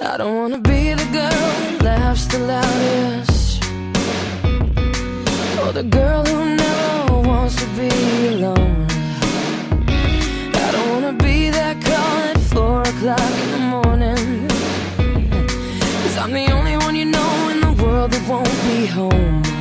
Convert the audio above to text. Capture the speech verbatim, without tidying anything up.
I don't wanna be the girl that laughs the loudest, or the girl who never wants to be alone. I don't wanna be that call at four o'clock in the morning, 'cause I'm the only one you know in the world that won't be home.